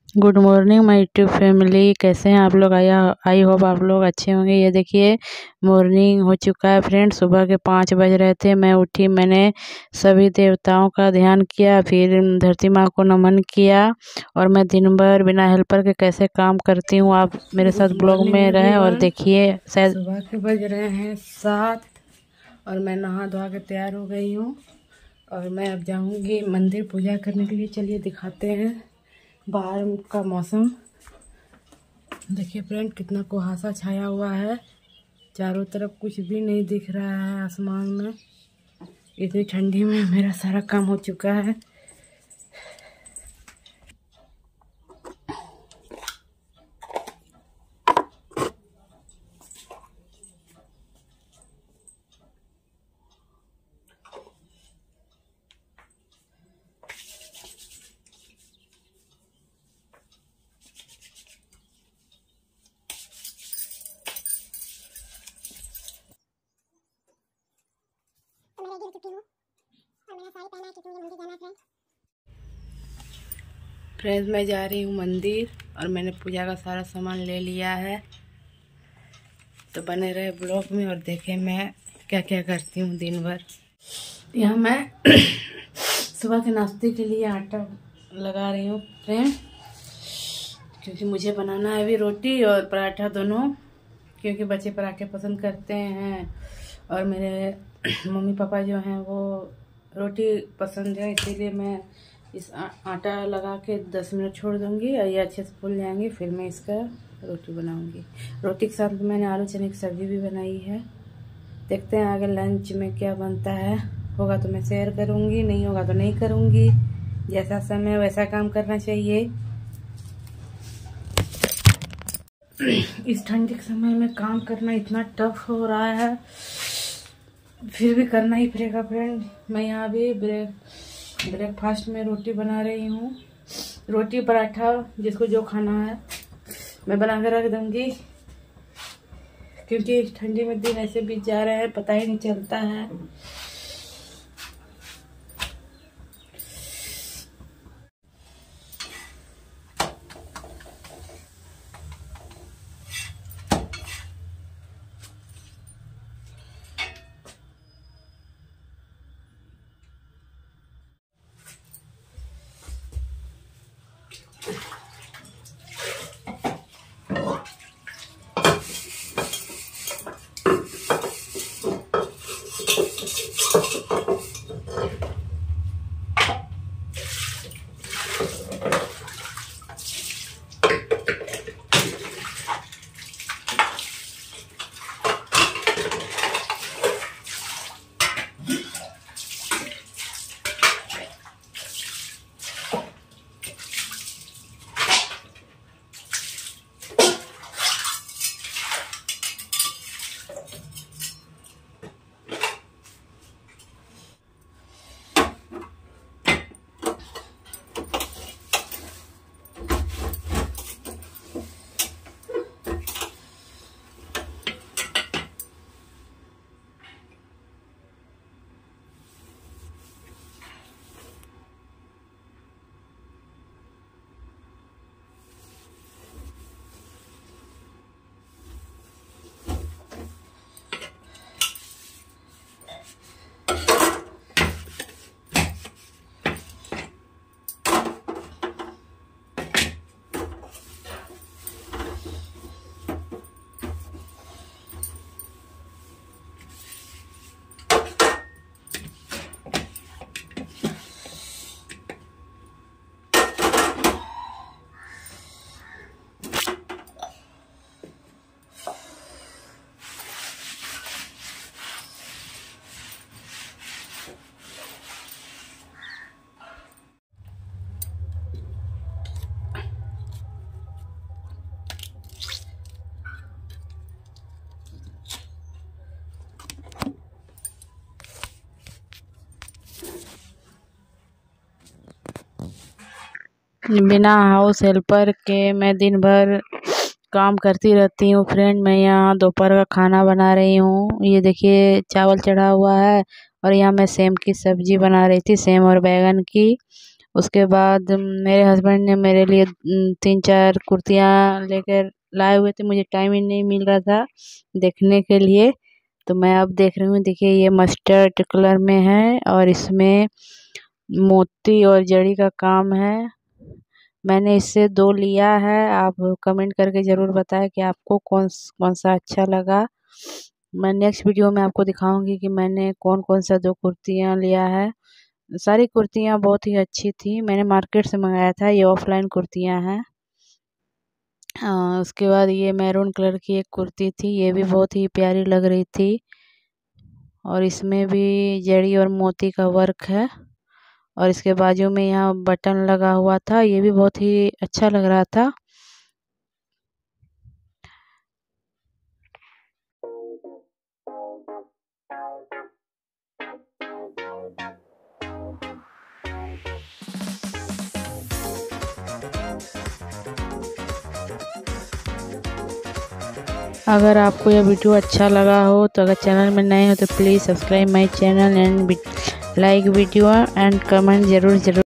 Good morning my YouTube family. कैसे हैं आप लोग? आई होप आप लोग अच्छे होंगे। ये देखिए मॉर्निंग हो चुका है फ्रेंड। सुबह के 5 बज रहे थे। मैं उठी, मैंने सभी देवताओं का ध्यान किया, फिर धरती माँ को नमन किया। और मैं दिन भर बिना हेल्पर के कैसे काम करती हूँ, आप मेरे साथ ब्लॉग में रहें और देखिए। शायद सुबह के बज रहे हैं 7 और मैं नहा धोआ के तैयार हो गई हूँ और मैं अब जाऊँगी मंदिर पूजा करने के लिए। चलिए दिखाते हैं बाहर का मौसम। देखिए फ्रेंड, कितना कुहासा छाया हुआ है, चारों तरफ कुछ भी नहीं दिख रहा है आसमान में। इतनी ठंडी में मेरा सारा काम हो चुका है। फ्रेंड्स, मैं जा रही हूँ मंदिर और मैंने पूजा का सारा सामान ले लिया है। तो बने रहे ब्लॉग में और देखें मैं क्या क्या करती हूँ दिन भर। यहाँ मैं सुबह के नाश्ते के लिए आटा लगा रही हूँ फ्रेंड, क्योंकि मुझे बनाना है अभी रोटी और पराठा दोनों, क्योंकि बच्चे पराठे पसंद करते हैं और मेरे मम्मी पापा जो हैं वो रोटी पसंद है। इसीलिए मैं इस आटा लगा के 10 मिनट छोड़ दूंगी और ये अच्छे से फूल जाएंगे, फिर मैं इसका रोटी बनाऊंगी। रोटी के साथ मैंने आलू चने की सब्जी भी बनाई है। देखते हैं आगे लंच में क्या बनता है। होगा तो मैं शेयर करूंगी, नहीं होगा तो नहीं करूंगी। जैसा समय वैसा काम करना चाहिए। इस ठंडी के समय में काम करना इतना टफ हो रहा है, फिर भी करना ही पड़ेगा फ्रेंड। मैं यहाँ भी ब्रेकफास्ट में रोटी बना रही हूँ। रोटी पराठा जिसको जो खाना है मैं बना कर रख दूंगी, क्योंकि ठंडी में दिन ऐसे बीत जा रहे हैं पता ही नहीं चलता है। बिना हाउस हेल्पर के मैं दिन भर काम करती रहती हूँ फ्रेंड। मैं यहाँ दोपहर का खाना बना रही हूँ। ये देखिए चावल चढ़ा हुआ है और यहाँ मैं सेम की सब्जी बना रही थी, सेम और बैगन की। उसके बाद मेरे हस्बैंड ने मेरे लिए 3-4 कुर्तियाँ लेकर लाए हुए थे। मुझे टाइम ही नहीं मिल रहा था देखने के लिए, तो मैं अब देख रही हूँ। देखिए ये मस्टर्ड कलर में है और इसमें मोती और जड़ी का काम है। मैंने इससे 2 लिया है। आप कमेंट करके ज़रूर बताएं कि आपको कौन सा अच्छा लगा। मैं नेक्स्ट वीडियो में आपको दिखाऊंगी कि मैंने कौन सा 2 कुर्तियाँ लिया है। सारी कुर्तियाँ बहुत ही अच्छी थी। मैंने मार्केट से मंगाया था। ये ऑफलाइन कुर्तियाँ हैं। उसके बाद ये मैरून कलर की एक कुर्ती थी, ये भी बहुत ही प्यारी लग रही थी और इसमें भी जड़ी और मोती का वर्क है और इसके बाजू में यहाँ बटन लगा हुआ था, ये भी बहुत ही अच्छा लग रहा था। अगर आपको यह वीडियो अच्छा लगा हो तो अगर चैनल में नए हो तो please subscribe my channel and like video and comment ज़रूर